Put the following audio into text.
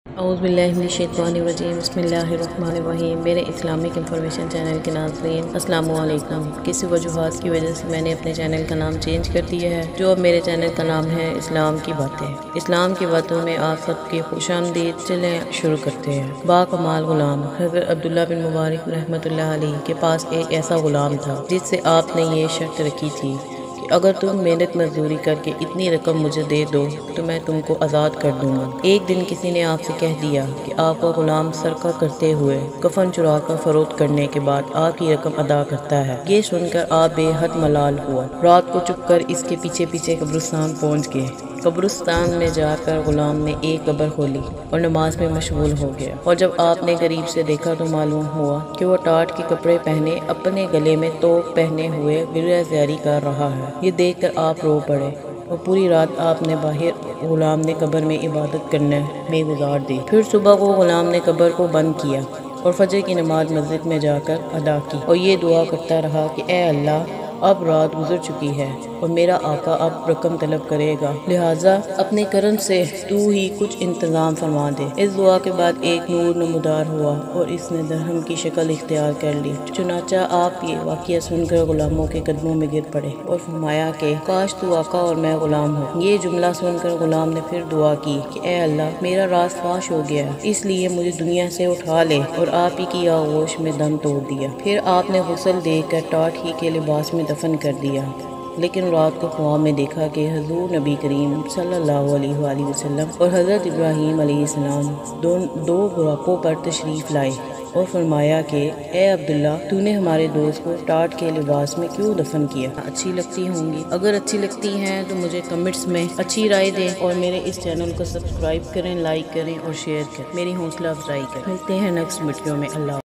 اعوذ باللہ من الشیطان الرجیم بسم اللہ الرحمن الرحیم۔ میرے اسلامک انفارمیشن چینل کے ناظرین السلام علیکم۔ کسی وجوہات کی وجہ سے میں نے اپنے چینل کا نام چینج کر دیا ہے، جو اب میرے چینل کا نام ہے اسلام کی باتیں۔ اسلام کی باتوں میں آپ سب کی خوش آمدید۔ چلیں شروع کرتے ہیں۔ با کمال غلام حضرت عبداللہ بن مبارک رحمۃ اللہ علیہ کے پاس ایک ایسا غلام تھا جس سے آپ نے یہ شرط رکھی تھی کہ اگر تم محنت مزدوری کر کے اتنی رقم مجھے دے دو تو میں تم کو آزاد کر دوں گا۔ ایک دن کسی نے آپ سے کہہ دیا کہ آپ کا غلام سرقہ کرتے ہوئے کفن چرا کر فروخت کرنے کے بعد آپ کی رقم ادا کرتا ہے۔ یہ سن کر آپ بے حد ملال ہوا۔ رات کو چپ کر اس کے پیچھے پیچھے قبرستان پہنچ گئے۔ قبرستان میں جا کر غلام نے ایک قبر کھولی اور نماز میں مشغول ہو گیا، اور جب آپ نے قریب سے دیکھا تو معلوم ہوا کہ وہ ٹاٹ کے کپڑے پہنے اپنے گلے میں توپ پہنے ہوئے گریہ زاری کر رہا ہے۔ یہ دیکھ کر آپ رو پڑے اور پوری رات آپ نے باہر غلام نے قبر میں عبادت کرنے میں گزار دی۔ پھر صبح کو غلام نے قبر کو بند کیا اور فجر کی نماز مسجد میں جا کر ادا کی اور یہ دعا کرتا رہا کہ اے اللہ، اب رات گزر چکی ہے اور میرا آقا اب رقم طلب کرے گا، لہٰذا اپنے کرم سے تو ہی کچھ انتظام فرما دے۔ اس دعا کے بعد ایک نور نمودار ہوا اور اس نے درہم کی شکل اختیار کر لی۔ چنانچہ آپ یہ واقعہ سن کر غلاموں کے قدموں میں گر پڑے اور فرمایا کہ کاش تو آقا اور میں غلام ہوں۔ یہ جملہ سن کر غلام نے پھر دعا کی کہ اے اللہ، میرا راز فاش ہو گیا ہے، اس لیے مجھے دنیا سے اٹھا لے، اور آپ ہی کی آغوش میں دم توڑ دیا۔ پھر آپ نے غسل دے کر ٹاٹ ہی کے لباس میں دفن کر دیا، لیکن رات کو خواب میں دیکھا کہ حضور نبی کریم صلی اللہ علیہ وآلہ وسلم اور حضرت ابراہیم علیہ السلام دو براقوں پر تشریف لائے اور فرمایا کہ اے عبداللہ، تو نے ہمارے دوست کو ٹاٹ کے لباس میں کیوں دفن کیا؟ اچھی لگتی ہوں گی؟ اگر اچھی لگتی ہیں تو مجھے کمنٹس میں اچھی رائے دیں اور میرے اس چینل کو سبسکرائب کریں، لائک کریں اور شیئر کریں، میری حوصلہ افزائی کریں۔ ملتے ہیں نیکسٹ ویڈیو میں۔ اللہ